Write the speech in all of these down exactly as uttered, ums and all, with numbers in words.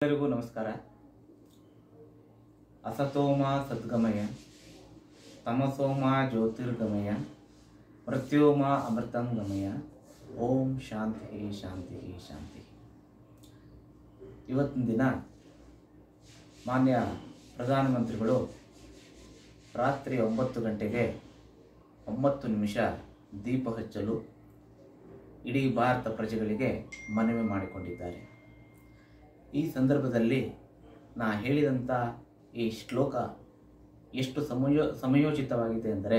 ಎಲ್ಲರಿಗೂ ನಮಸ್ಕಾರ. ಅಸತೋಮ ಸದ್ಗಮಯ, ತಮಸೋಮ ಜ್ಯೋತಿರ್ಗಮಯ, ಮೃತ್ಯೋಮ ಅಮೃತಂ ಗಮಯ. ಓಂ ಶಾಂತಿ ಶಾಂತಿ ಶಾಂತಿ. ಇವತ್ತಿನ ದಿನ ಮಾನ್ಯ ಪ್ರಧಾನಮಂತ್ರಿಗಳು ರಾತ್ರಿ ಒಂಬತ್ತು ಗಂಟೆಗೆ ಒಂಬತ್ತು ನಿಮಿಷ ದೀಪ ಹಚ್ಚಲು ಇಡೀ ಭಾರತ ಪ್ರಜೆಗಳಿಗೆ ಮನವಿ ಮಾಡಿಕೊಂಡಿದ್ದಾರೆ. ಈ ಸಂದರ್ಭದಲ್ಲಿ ನಾ ಹೇಳಿದಂಥ ಈ ಶ್ಲೋಕ ಎಷ್ಟು ಸಮಯೋ ಸಮಯೋಚಿತವಾಗಿದೆ ಅಂದರೆ,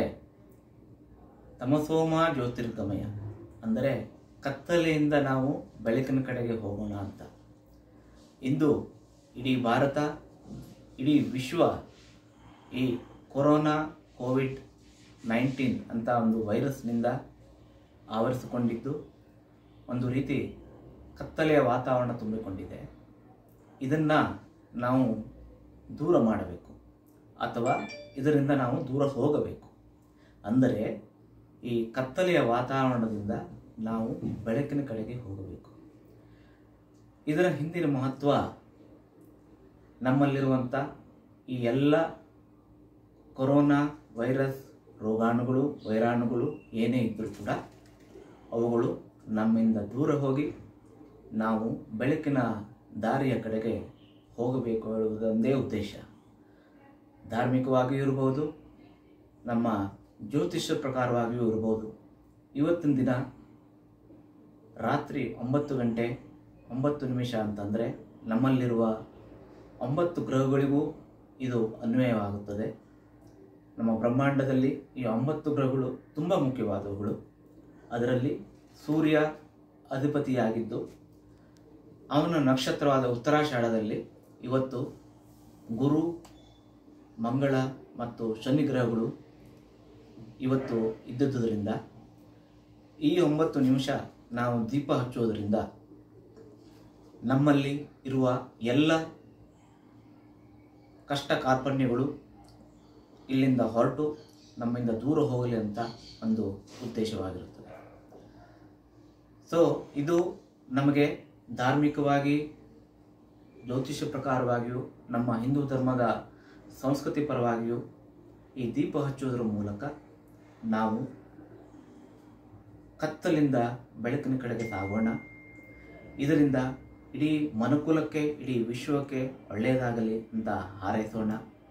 ತಮಸೋಮ ಜ್ಯೋತಿರ್ಗಮಯ ಅಂದರೆ ಕತ್ತಲೆಯಿಂದ ನಾವು ಬೆಳಕಿನ ಕಡೆಗೆ ಹೋಗೋಣ ಅಂತ. ಇಂದು ಇಡೀ ಭಾರತ, ಇಡೀ ವಿಶ್ವ ಈ ಕೊರೋನಾ ಕೋವಿಡ್ ನೈನ್ಟೀನ್ ಅಂತ ಒಂದು ವೈರಸ್ನಿಂದ ಆವರಿಸಿಕೊಂಡಿದ್ದು ಒಂದು ರೀತಿ ಕತ್ತಲೆಯ ವಾತಾವರಣ ತುಂಬಿಕೊಂಡಿದೆ. ಇದನ್ನು ನಾವು ದೂರ ಮಾಡಬೇಕು ಅಥವಾ ಇದರಿಂದ ನಾವು ದೂರ ಹೋಗಬೇಕು. ಅಂದರೆ ಈ ಕತ್ತಲೆಯ ವಾತಾವರಣದಿಂದ ನಾವು ಬೆಳಕಿನ ಕಡೆಗೆ ಹೋಗಬೇಕು. ಇದರ ಹಿಂದಿನ ಮಹತ್ವ, ನಮ್ಮಲ್ಲಿರುವಂಥ ಈ ಎಲ್ಲ ಕೊರೋನಾ ವೈರಸ್ ರೋಗಾಣುಗಳು ವೈರಾಣುಗಳು ಏನೇ ಇದ್ದರೂ ಕೂಡ ಅವುಗಳು ನಮ್ಮಿಂದ ದೂರ ಹೋಗಿ ನಾವು ಬೆಳಕಿನ ದಾರಿಯ ಕಡೆಗೆ ಹೋಗಬೇಕು ಹೇಳುವುದೊಂದೇ ಉದ್ದೇಶ. ಧಾರ್ಮಿಕವಾಗಿಯೂ ಇರಬಹುದು, ನಮ್ಮ ಜ್ಯೋತಿಷ್ಯ ಪ್ರಕಾರವಾಗಿಯೂ ಇರಬಹುದು. ಇವತ್ತಿನ ದಿನ ರಾತ್ರಿ ಒಂಬತ್ತು ಗಂಟೆ ಒಂಬತ್ತು ನಿಮಿಷ ಅಂತಂದರೆ ನಮ್ಮಲ್ಲಿರುವ ಒಂಬತ್ತು ಗ್ರಹಗಳಿಗೂ ಇದು ಅನ್ವಯವಾಗುತ್ತದೆ. ನಮ್ಮ ಬ್ರಹ್ಮಾಂಡದಲ್ಲಿ ಈ ಒಂಬತ್ತು ಗ್ರಹಗಳು ತುಂಬ ಮುಖ್ಯವಾದವುಗಳು. ಅದರಲ್ಲಿ ಸೂರ್ಯ ಅಧಿಪತಿಯಾಗಿದ್ದು ಅವನ ನಕ್ಷತ್ರವಾದ ಉತ್ತರಾಷಾಢದಲ್ಲಿ ಇವತ್ತು ಗುರು, ಮಂಗಳ ಮತ್ತು ಶನಿ ಗ್ರಹಗಳು ಇವತ್ತು ಇದ್ದುದರಿಂದ ಈ ಒಂಬತ್ತು ನಿಮಿಷ ನಾವು ದೀಪ ಹಚ್ಚುವುದರಿಂದ ನಮ್ಮಲ್ಲಿ ಇರುವ ಎಲ್ಲ ಕಷ್ಟ ಕಾರ್ಪಣ್ಯಗಳು ಇಲ್ಲಿಂದ ಹೊರಟು ನಮ್ಮಿಂದ ದೂರ ಹೋಗಲಿ ಅಂತ ಒಂದು ಉದ್ದೇಶವಾಗಿರುತ್ತದೆ. ಸೊ ಇದು ನಮಗೆ ಧಾರ್ಮಿಕವಾಗಿ, ಜ್ಯೋತಿಷ್ಯ ಪ್ರಕಾರವಾಗಿಯೂ, ನಮ್ಮ ಹಿಂದೂ ಧರ್ಮದ ಸಂಸ್ಕೃತಿ ಪರವಾಗಿಯೂ ಈ ದೀಪ ಹಚ್ಚುವುದರ ಮೂಲಕ ನಾವು ಕತ್ತಲಿಂದ ಬೆಳಕಿನ ಕಡೆಗೆ ಸಾಗೋಣ. ಇದರಿಂದ ಇಡೀ ಮನುಕುಲಕ್ಕೆ, ಇಡೀ ವಿಶ್ವಕ್ಕೆ ಒಳ್ಳೆಯದಾಗಲಿ ಅಂತ ಹಾರೈಸೋಣ.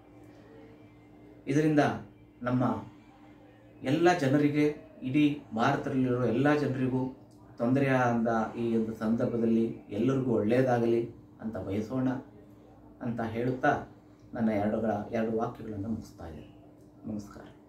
ಇದರಿಂದ ನಮ್ಮ ಎಲ್ಲ ಜನರಿಗೆ, ಇಡೀ ಭಾರತದಲ್ಲಿರುವ ಎಲ್ಲ ಜನರಿಗೂ ತೊಂದರೆಯಾದ ಈ ಒಂದು ಸಂದರ್ಭದಲ್ಲಿ ಎಲ್ಲರಿಗೂ ಒಳ್ಳೆಯದಾಗಲಿ ಅಂತ ಬಯಸೋಣ ಅಂತ ಹೇಳುತ್ತಾ ನನ್ನ ಎರಡುಗಳ ಎರಡು ವಾಕ್ಯಗಳನ್ನು ಮುಗಿಸ್ತಾ ಇದ್ದೇನೆ. ನಮಸ್ಕಾರ.